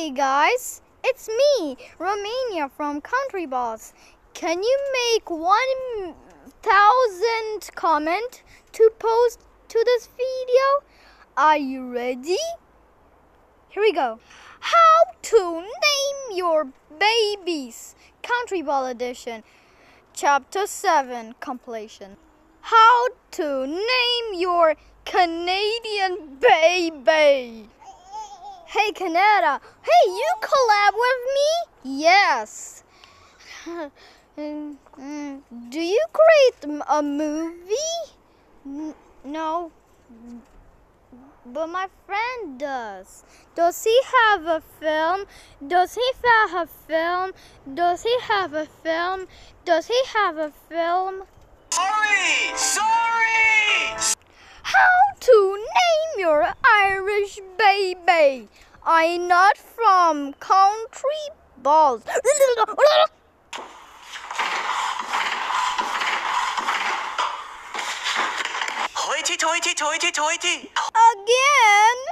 Hey guys, it's me, Romania from Countryballs. Can you make 1,000 comment to post to this video? Are you ready? Here we go. How to name your babies, Countryball edition, chapter 7 compilation. How to name your Canadian baby. Hey Canada, hey, you collab with me? Yes. Do you create a movie? No, but my friend does. Does he have a film? Does he have a film? Does he have a film? Does he have a film? Sorry! How to name your Irish baby? I'm not from Countryballs. Hoity-toity-toity-toity! Again?